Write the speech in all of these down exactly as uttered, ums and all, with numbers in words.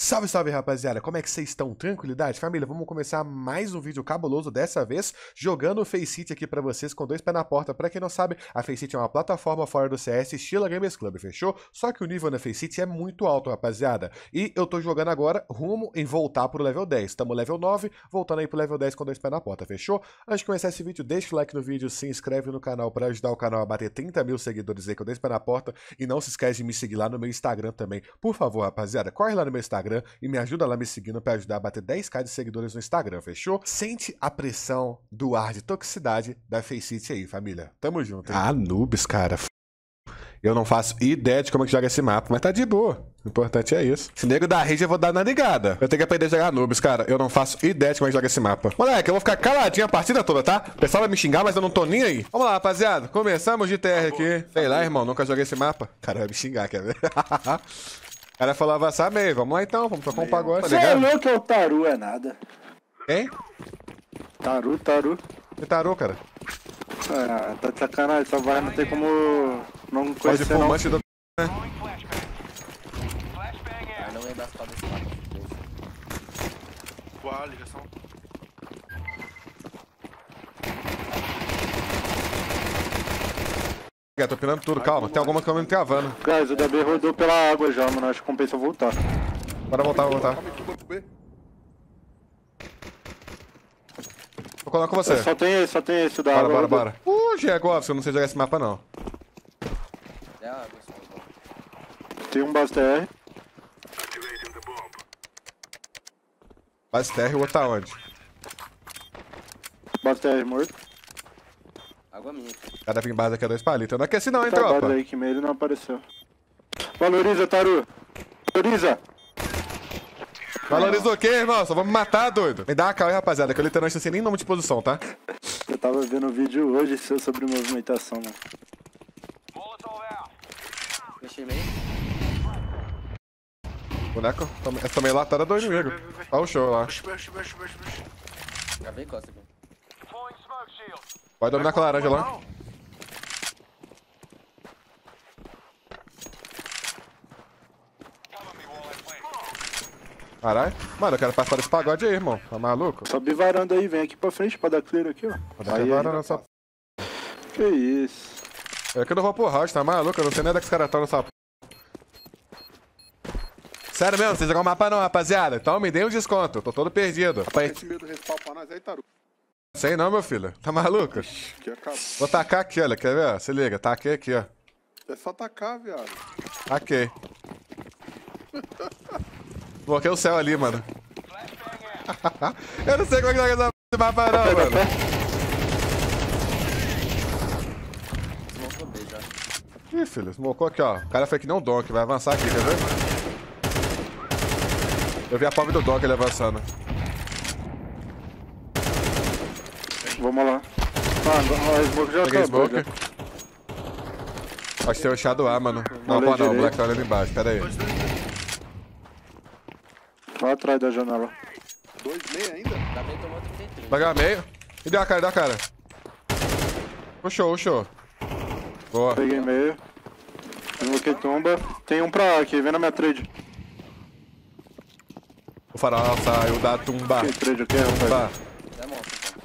Salve, salve, rapaziada! Como é que vocês estão? Tranquilidade? Família, vamos começar mais um vídeo cabuloso, dessa vez jogando o Faceit aqui pra vocês com dois pés na porta. Pra quem não sabe, a Faceit é uma plataforma fora do C S, estilo Gamers Club, fechou? Só que o nível na Faceit é muito alto, rapaziada. E eu tô jogando agora rumo em voltar pro level dez. Tamo level nove, voltando aí pro level dez com dois pés na porta, fechou? Antes de começar esse vídeo, deixa o like no vídeo, se inscreve no canal pra ajudar o canal a bater trinta mil seguidores aí com dois pés na porta. E não se esquece de me seguir lá no meu Instagram também. Por favor, rapaziada, corre lá no meu Instagram e me ajuda lá me seguindo pra ajudar a bater dez mil de seguidores no Instagram, fechou? Sente a pressão do ar de toxicidade da Faceit aí, família. Tamo junto, hein? Ah, noobs, cara. Eu não faço ideia de como é que joga esse mapa, mas tá de boa. O importante é isso. Se nego da rage, eu vou dar na ligada. Eu tenho que aprender a jogar noobs, cara. Eu não faço ideia de como é que joga esse mapa. Moleque, eu vou ficar caladinho a partida toda, tá? O pessoal vai me xingar, mas eu não tô nem aí. Vamos lá, rapaziada. Começamos de T R aqui. Sei lá, irmão. Nunca joguei esse mapa. Cara, vai me xingar, quer ver? O cara falou avançar meio. Vamos lá então, vamos tocar um pagode. Você é louco, é o Taru, é nada. Quem? Taru, Taru. Que tarô, cara? Ah, tá de sacanagem, essa vai não tem como não Pode conhecer não. fumante do... Ah, não é das fadas desse mapa. Boa ligação. É, tô pinando tudo, calma. Tem alguma câmera me travando. Guys, o D B rodou pela água já, mano. Acho que compensa voltar. Bora voltar, vou voltar. Calma aqui, vou B. Vou colar com você. Só tem esse, só tem esse da Bora, água. bora, rodou. bora. Uh, Diego, eu não sei jogar esse mapa, não. É a água, só. Tem um base T R. Base T R, o outro tá onde? Base T R morto. Água minha. Cada vem base aqui é dois palitos. Eu não aqueci não, hein, Tá tropa. base aí que meio ele não apareceu. Valoriza, Taru. Valoriza. Valorizou o quê, irmão? Só vamos me matar, doido. Me dá uma calma aí, rapaziada, que eu literalmente não sei nem nome de posição, tá? Eu tava vendo um vídeo hoje seu sobre movimentação, mano. Fechei meio. Boneco, tome- essa também lá tá do inimigo. Olha o show lá. Puxa, puxa, puxa, puxa, puxa. Gravei costa aqui. Pode dominar com a laranja lá. Caralho. Mano, eu quero participar desse pagode aí, irmão. Tá maluco? Sobe varanda aí, vem aqui pra frente pra dar clear aqui, ó. Pode dar Aí, agora aí. nessa... Que isso. É que eu não vou pro round, tá maluco? Eu não sei nem onde é que os caras estão nessa... Sério mesmo, vocês jogam mapa não, rapaziada. Então me dê um desconto. Eu tô todo perdido. Rapaz, Esse medo respawn pra nós aí, Taru. sei não, meu filho. Tá maluco? Que acaba. Vou tacar aqui, olha. Quer ver? Se liga. Taquei aqui, ó. É só tacar, viado. Taquei. Coloquei o céu ali, mano. Eu não sei como é que joga essa mapa não, mano. Smocou B já. Ih, filho. Smocou aqui, ó. O cara foi que nem um Donk. Vai avançar aqui, quer ver? Eu vi a pobre do Donk ele avançando. Vamos lá. Ah, a smoke já Peguei acabou. smoke. Já. Acho que tem o Shadow A, mano. Não, Olha pô, não. O direito. Black tá olhando embaixo. Pera aí. Lá atrás da janela. Dois meia ainda? Gravei tomou trinta e três. Vai ganhar meio. E deu a cara, deu a cara. Puxou, puxou. Boa. Peguei meio. Smoke tumba. Tem um pra A aqui, vem na minha trade. O farol saiu da tumba. Que trade aqui, rapaz? Tumba. É monstro, então.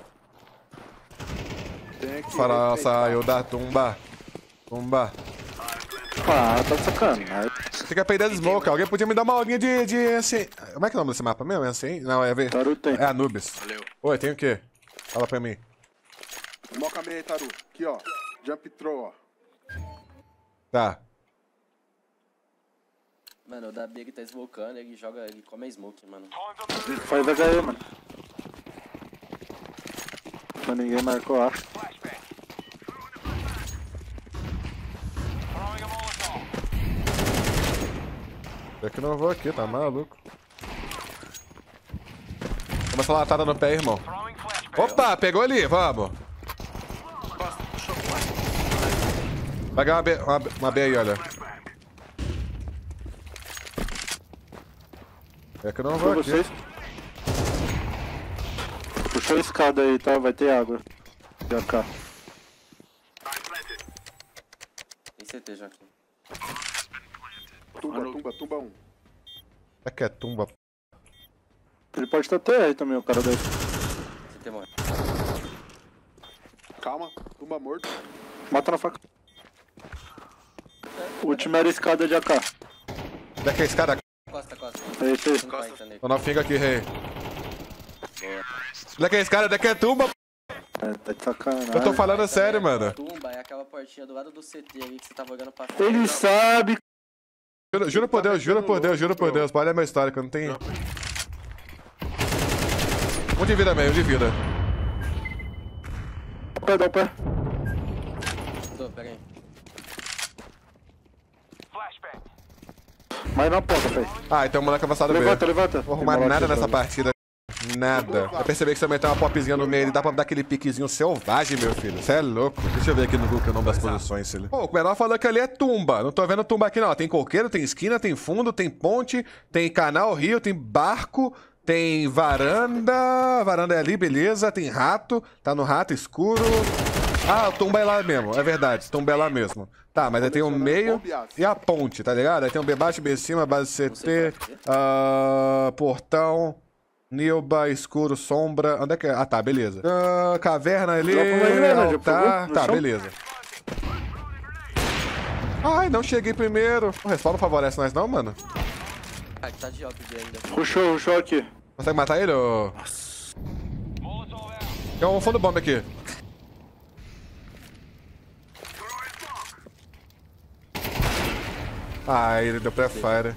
Tem aqui. O farol respeita. saiu da tumba. Tumba. Ah, tá de sacanagem. Tem que aprender de smoke. Alguém podia me dar uma aulinha de, de assim. Como é que é o nome desse mapa mesmo? É assim? Não, é ver. Taru tem. É Anubis. Valeu. Oi, tem o quê? Fala pra mim. Smoca meia aí, Taru. Aqui, ó. Jump throw, ó. Tá. Mano, o da B ele tá smocando, ele joga, ele come a smoke, mano. Faz H E, mano. Mas ninguém marcou, acho. É que eu não vou aqui, tá maluco. Toma essa latada no pé, irmão. Opa, pegou ali, vamos. Vai ganhar uma B, uma, uma B aí, olha. É que eu não vou Pra aqui. vocês. Puxou a escada aí, tá? Vai ter água. Já cá. Tem C T já aqui. Tumba, tumba, tumba um. É que é tumba. Ele pode estar T R também, o cara daí. Você tem morre. Calma, tumba morto. Mata na faca. O último era escada de A K. Onde é que é esse cara? Costa, costa. É isso aí. cinquenta nele. Tô na finga aqui, rei. Onde é que é esse cara? Onde é que é tumba? É, tá de sacanagem. Eu tô falando Aí sério, também, mano. Tumba é aquela portinha do lado do C T ali que você tava olhando pra Ele sabe. Juro, juro por Deus, juro por Deus, juro por Deus. Olha a minha história, que eu não tenho... Um de vida mesmo, um de vida. Dá o pé, dá o pé. Tô, pera aí. Mais na ponta, pai. Ah, então o moleque avançado mesmo. Levanta, levanta. Não vou arrumar Tem nada moleque nessa pra- partida. Nada. Eu percebi que se eu meter uma popzinha no meio, ele dá pra dar aquele piquezinho selvagem, meu filho. Você é louco. Deixa eu ver aqui no Google o nome das posições, filho. Pô, o menor falou que ali é tumba. Não tô vendo tumba aqui, não. Tem coqueiro, tem esquina, tem fundo, tem ponte, tem canal, rio, tem barco, tem varanda. Varanda é ali, beleza. Tem rato. Tá no rato escuro. Ah, o tumba é lá mesmo. É verdade. Tumba é lá mesmo. Tá, mas aí tem o meio e a ponte, tá ligado? Aí tem o B baixo, B cima, base C T, ah, portão, Nilba, escuro, sombra. Onde é que é? Ah, tá, beleza. Ah, caverna ali, Dropa uma aí, né, já altar. pegou? No Tá, chão? beleza. Ai, não cheguei primeiro. O respawn não favorece nós não, mano? Ah, que tá de óbvio ainda. Rushou, rushou aqui. Consegue matar ele, ô? Tem um fundo bomba aqui. Ah, ele deu pré-fire.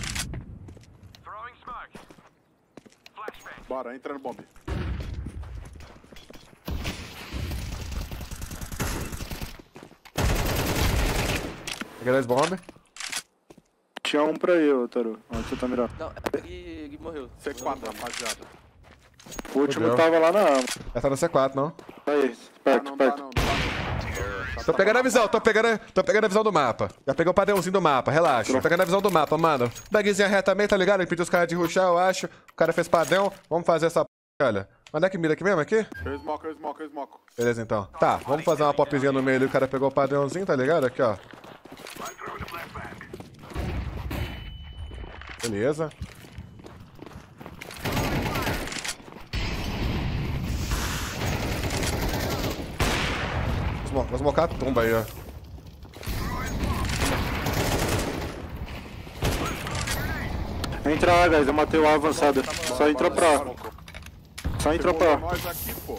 Bora, entra no bomb. Peguei dois bombas. Tinha um pra eu, Taru. Onde você tá mirando? Não, ele, ele morreu. C quatro, rapaziada. O último Fudeu. tava lá na arma. Já tá no C quatro, não? Aí, Ah, perto, não, tá perto. não, não tá não. Tô pegando a visão, tô pegando, tô pegando a visão do mapa. Já peguei o padrãozinho do mapa, relaxa. Tô pegando a visão do mapa, mano. Bagzinha reta também, tá ligado? Ele pediu os caras de rushar, eu acho. O cara fez padrão. Vamos fazer essa p... olha. Onde é que mira aqui mesmo? Aqui? Eu smoke, eu smoke, eu smoke. Beleza, então. Tá, vamos fazer uma popzinha no meio ali. O cara pegou o padrãozinho, tá ligado? Aqui, ó. Beleza. Vou vou smocar a tumba aí, ó. Entra lá, guys. Eu matei o A avançado. Só entra pra A. Só entra pra A. Nós aqui, pô.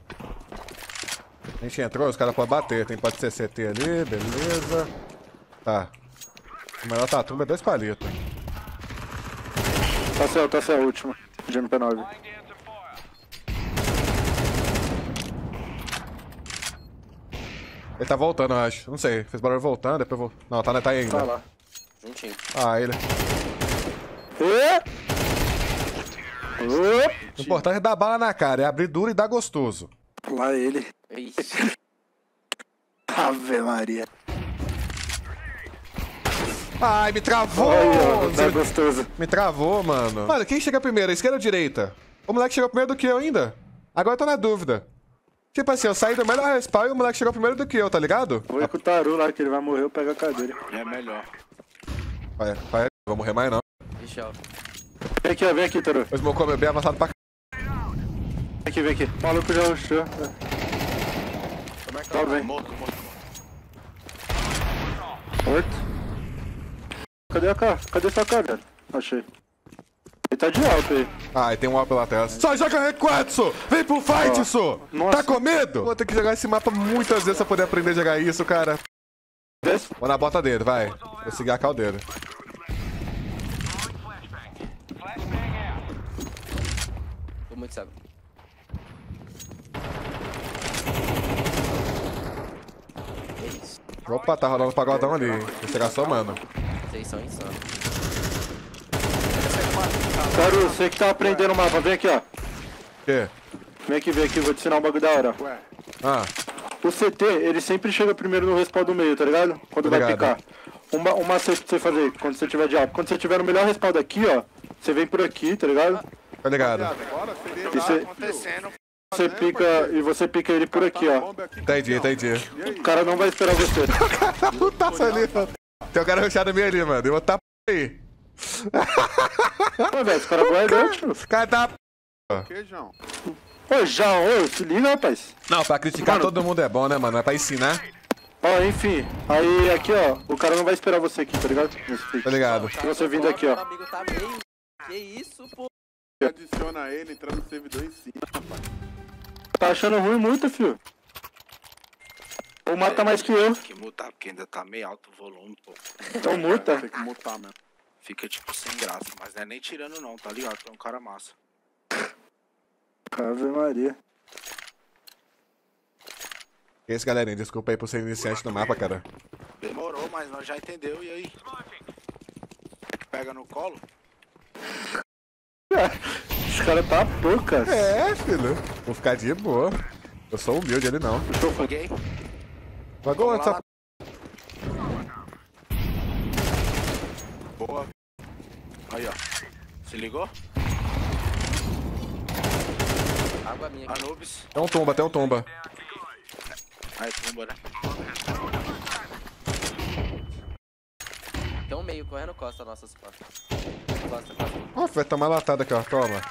A gente entrou, os caras podem bater. Tem pode ser C T ali, beleza. Tá. O melhor tá a tumba é dois palitos. Tá céu, tá céu, último. De M P nove. Ele tá voltando, eu acho. Não sei. Fez barulho voltando, depois vou. Não, tá, tá aí ainda. Tá lá. Juntinho. Ah, ele. E... O importante é dar bala na cara, é abrir duro e dar gostoso. Lá ele. Ixi. Ave Maria. Ai, me travou! Olha, tá Você- gostoso. Me travou, mano. Mano, quem chega primeiro, a esquerda ou a direita? O moleque chegou primeiro do que eu ainda. Agora eu tô na dúvida. Tipo assim, eu saí do melhor respawn e o moleque chegou primeiro do que eu, tá ligado? Vou ir com o Taru lá, que ele vai morrer, eu pego a cadeira. É melhor. Vai, vai, não vou morrer mais não. Ixi, ó. Vem aqui, ó, vem aqui, Taru. O Smoke é bem avançado pra c... Vem aqui, vem aqui. O maluco já rushou. Como é que Tá bem. Morto, morto. Morto. Cadê a K? Cadê sua K, velho? Achei. Ele tá de alto aí. Ah, e tem um wall pela tela. Só joga requatro, Su! Vem pro fight, Ó. Su! Nossa. Tá com medo? Vou ter que jogar esse mapa muitas vezes pra poder aprender a jogar isso, cara. Desce. Vou na bota dele, vai. Vou seguir a cal dele. Tô muito cego. Que isso? Opa, tá rolando um pagodão ali. Vou chegar somando. Vocês são insanos. Taru, você que tá aprendendo o mapa, vem aqui, ó. O quê? Vem aqui, vem aqui, vou te ensinar um bagulho da hora. Ué, Ah, O C T, ele sempre chega primeiro no respawn do meio, tá ligado? Quando vai Obrigado. picar. Uma, uma macete pra você fazer quando você tiver de alto. Quando você tiver no melhor respawn daqui, ó, você vem por aqui, tá ligado? tá ligado. agora seria E você, você pica, e você pica ele por aqui, ó. Entendi, entendi. O cara não vai esperar você. Tá putaça ali, mano. Tem um cara rushado meio ali, mano. Eu vou tá p aí. Ô, velho, os caras guardam, tio. Os caras tá... Queijão. Ô, já, ô, se liga, rapaz. Não, pra criticar Mano. todo mundo é bom, né, mano? É pra ensinar. Ó, enfim. Aí, aqui, ó. O cara não vai esperar você aqui, tá ligado? Tá ligado? Se você vindo aqui, ó. Meu amigo tá meio... Que isso, pô? Adiciona ele, entra no servidor e sim, rapaz. Tá achando ruim muito, filho. Ou mata mais que eu. Tem que mutar, porque ainda tá meio alto o volume, pô. Então muta. Tem que mutar mesmo. Fica tipo sem graça, mas não é nem tirando não, tá ligado? Tu é um cara massa. Ave Maria. Que isso, galerinha? Desculpa aí por ser iniciante no mapa, cara. Demorou, mas nós já entendeu, e aí? Que pega no colo? Os caras tá poucas. É, filho. Vou ficar de boa. Eu sou humilde, ele não. Joguei. Pagou Vamos lá, essa... Boa. Aí, ó. Se ligou? Água minha aqui. Anubis. Tem um tomba, tem um tomba. Aí, tumba, né? Tem um meio correndo costa nossas costas. Costa, costa. Ó, vai tomar latada aqui, ó. Toma.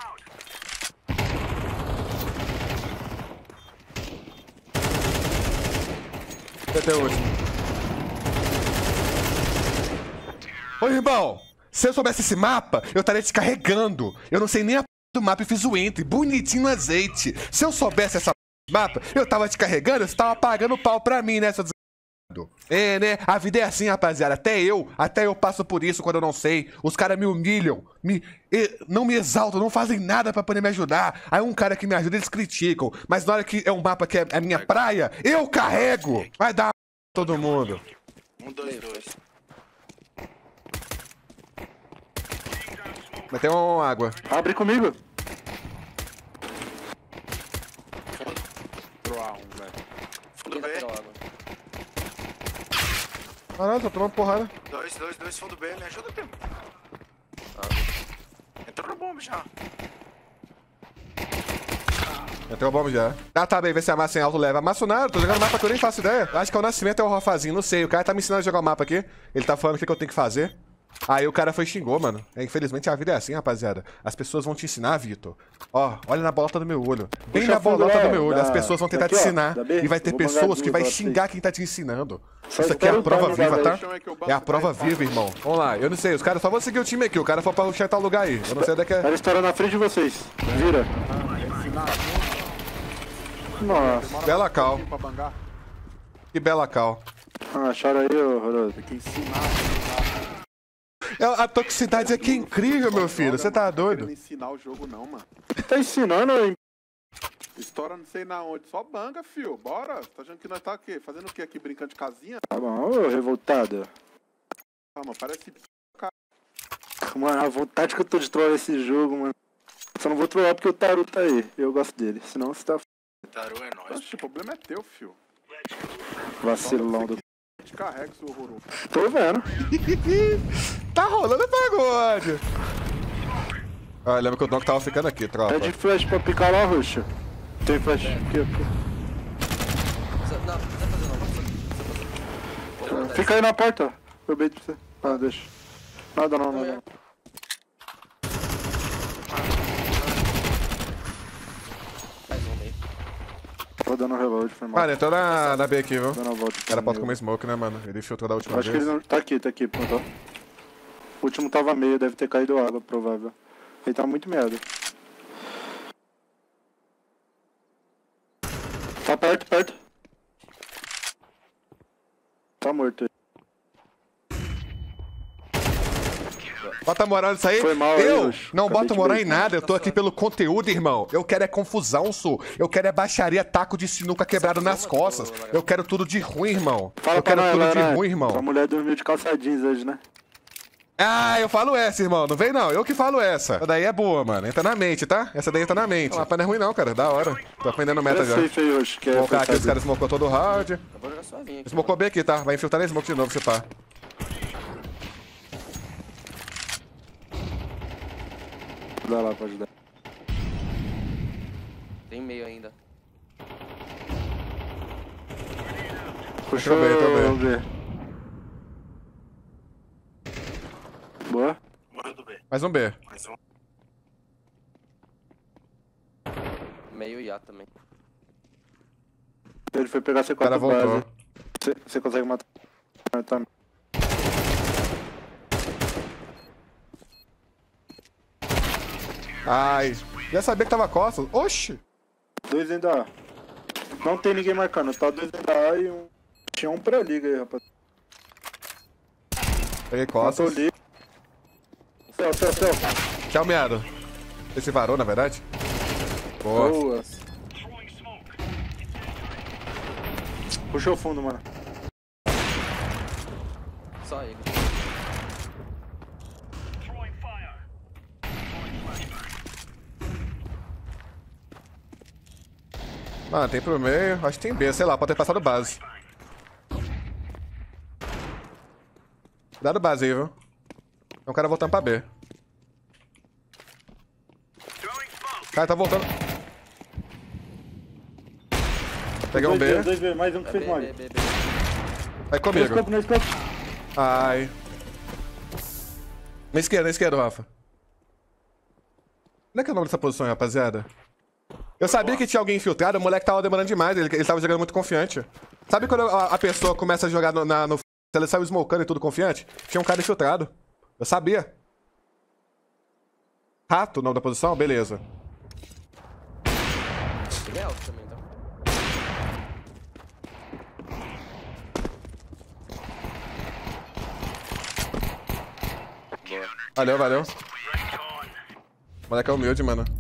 Até o último. Ô, irmão, se eu soubesse esse mapa, eu estaria te carregando. Eu não sei nem a p do mapa e fiz o enter, bonitinho no azeite. Se eu soubesse essa p do mapa, eu tava te carregando, você tava pagando pau pra mim, né, seu des... É, né? A vida é assim, rapaziada. Até eu, até eu passo por isso quando eu não sei. Os caras me humilham, me, eh, não me exaltam, não fazem nada pra poder me ajudar. Aí um cara que me ajuda, eles criticam. Mas na hora que é um mapa que é a minha praia, eu carrego. Vai dar todo mundo. Um, dois, dois. Mas tem uma água. Abre comigo. Pro A um, velho. Fundo Ele B. lateral água. Caralho, tô tomando porrada. Dois, dois, dois, fundo B. Me ajuda, primo. Entrou no bomba já. Entrou a bomba já. Ah, tá bem, vê se a massa em alto leva. Massa nada, tô jogando mapa que eu nem faço ideia. Acho que é o Nascimento é o Rafazinho, não sei. O cara tá me ensinando a jogar o mapa aqui. Ele tá falando o que, que eu tenho que fazer. Aí o cara foi e xingou, mano. É, infelizmente a vida é assim, rapaziada. As pessoas vão te ensinar, Vitor. Ó, olha na bolota do meu olho. Bem Puxa na bolota fundo, do meu olho. da- As pessoas vão tentar daqui, te ó, ensinar. da B. E vai ter Vou bangar pessoas que duas vai pra xingar vocês. quem tá te ensinando. Só Isso aqui é a espera o prova time viva, da tá? vez. Chama aí que eu É boto a prova pra ele. viva, irmão. Vamos lá, eu não sei. Os caras só vão seguir o time aqui. O cara foi pra rushar tal lugar aí. Eu não sei onde é que é. Ela estoura na frente de vocês. Vira. Nossa. Bela cal. Pra bangar. Que bela cal. Ah, acharam aí, ô horroroso. Tem que ensinar. É, a toxicidade aqui é incrível, meu filho. Você tá Não tô doido? querendo ensinar o jogo não, mano. Tá ensinando aí. Estoura não sei na onde. Só banga, fio. Bora. Tá achando que nós tá o quê? Fazendo o quê aqui? Brincando de casinha? Tá bom, ô revoltado. Ah, mano, parece... Mano, a vontade que eu tô de trollar esse jogo, mano. Só não vou trollar porque o Taru tá aí. Eu gosto dele. Senão você tá Taru é nóis. Oxe, o problema é teu, fio. vacilão do... Te carrega, seu horroroso. Tô vendo. Tá rolando pagode. Ah, lembra que o Donk tava ficando aqui, tropa. É de flash pra picar lá, roxa. Tem flash aqui, aqui. Precisa- Não, não precisa fazer não. Precisa fazer. Não, Fica aí na porta. Eu bait pra você. Ah, deixa. Nada não, nada não. Mais um meio. Tô dando reload, foi mal. Mano, entrou na, na B aqui, viu? Dando a volta. O cara pode comer smoke, né, mano? Ele filtrou da última Acho que vez. ele não... Tá aqui, tá aqui, pronto. ó. O último tava meio, deve ter caído água, provável. Ele tá muito meado. Tá perto, perto. Tá morto. Bota moral nisso aí. Foi mal aí, eu Oxo. não Acabei boto de moral em brincar. nada. Eu tô aqui pelo conteúdo, irmão. Eu quero é confusão, sou. Eu quero é baixaria, taco de sinuca quebrado nas costas. Eu quero tudo de ruim, irmão. Fala Eu pra quero nós, tudo lá, de né? ruim, irmão. A mulher dormiu de calça jeans hoje, né? Ah, eu falo essa, irmão. Não vem não. Eu que falo essa. Essa daí é boa, mano. Entra na mente, tá? Essa daí entra na mente. O mapa não é ruim não, cara. Da hora. Tô aprendendo meta É já. safe aí, hoje, que é Vou colocar aqui, os forçado. caras smocou todo o round. Eu vou jogar suavinho aqui. Smocou bem aqui, tá? Vai infiltrar na smoke de novo, se pá. Dá lá, pode dar. Tem meio ainda. Puxou, Entrou bem, entrou B. Boa. Mais um B. Mais um. Meio I A também. Ele foi pegar C O cara quatro voltou. base. Você, você consegue matar? Ah, tá. Ai. Já sabia que tava costas. Oxi. Dois dentro da A. Não tem ninguém marcando, tá dois dentro da A e um... Tinha um pré-liga aí, rapaz. Peguei Matou costas. ali. Céu, céu, céu. Tchau, meado. Esse varou, na verdade? Boa. Boa. Puxou o fundo, mano. Só ele. Mano, tem pro meio. Acho que tem B, sei lá, pode ter passado base. Cuidado base aí, viu? Tem um cara voltando pra B. O cara tá voltando. Peguei um dois B. dois B, mais um que É fez B, mole. B, B, B. Vai No comigo. escopo, no escopo. Ai. Na esquerda, na esquerda, Rafa. Como é que é o nome dessa posição aí, rapaziada? Eu sabia que tinha alguém infiltrado, o moleque tava demorando demais, ele, ele tava jogando muito confiante. Sabe quando a, a pessoa começa a jogar no, na, no... Ela saiu smocando e tudo confiante? Tinha um cara infiltrado. Eu sabia. Rato, o nome da posição? Beleza. Ele é alto também, então. Valeu, valeu. O moleque é humilde, mano.